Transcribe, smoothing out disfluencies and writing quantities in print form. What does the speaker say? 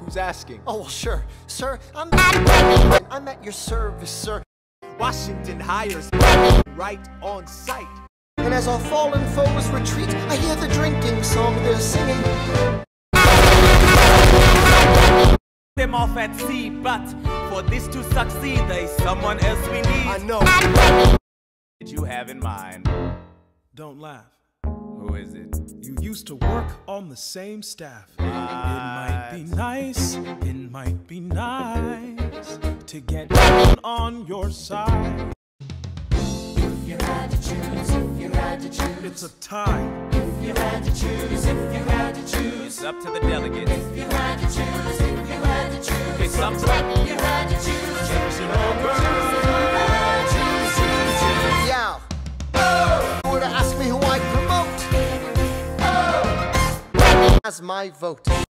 Who's asking? Oh, well, sure. Sir, I'm at your service, sir. Washington hires right on site. And as our fallen foes retreat, I hear the drinking song they're singing. Them off at sea, but for this to succeed, there's someone else we need. I know. Did you have in mind? Don't laugh. Who is it? You used to work on the same staff. It might be nice, it might be nice to get on your side. If you had to choose, if you had to choose, It's a tie. if you had to choose, if you had to choose, It's up to the delegates. if you had to choose, if you had to choose, It's up to if you had to choose, choose it over. Yeah. Who were to ask me who I'd promote? As my vote.